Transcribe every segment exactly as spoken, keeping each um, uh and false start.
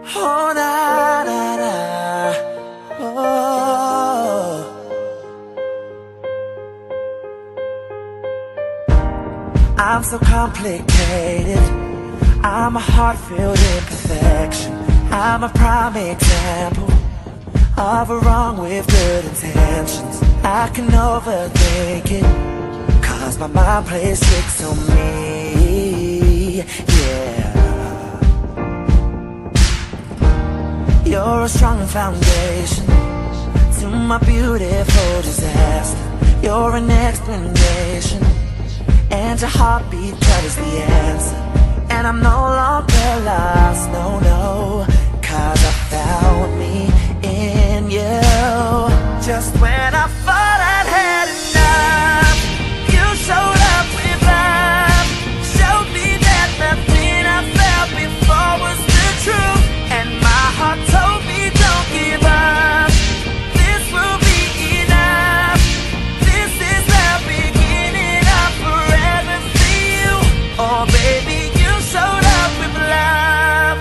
Oh, na, na, na. Oh. I'm so complicated. I'm a heart-filled imperfection. I'm a prime example of a wrong with good intentions. I can overthink it, cause my mind plays tricks on me. Yeah. You're a strong foundation to my beautiful disaster. You're an explanation, and your heartbeat covers the answer. And I'm no longer lost, no, no, cause I found me in you. Just when I thought I'd had enough, you showed up with love. Showed me that nothing I felt before was the truth. And my heart told me don't give up, this will be enough. This is the beginning of forever for you. Oh baby, you showed up with love.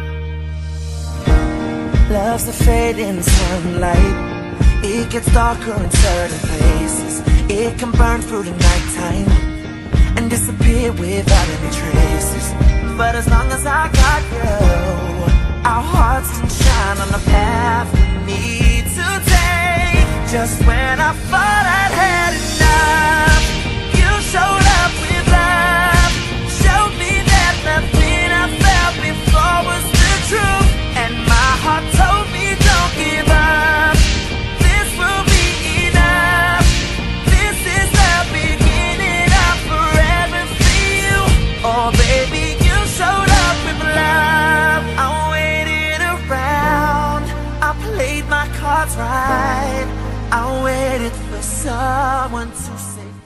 Love's the fading sunlight. It gets darker in certain places. It can burn through the nighttime and disappear without any traces. But as long as I got you, our hearts can shine on the path we need to take. Just when I thought I'd had enough, you showed up with love. Showed me that nothing I felt before was the truth. And my heart told me don't give up, this will be enough. This is the beginning of forever for you. Oh baby, you showed up with love. I waited around, I played my cards right. I waited for someone to say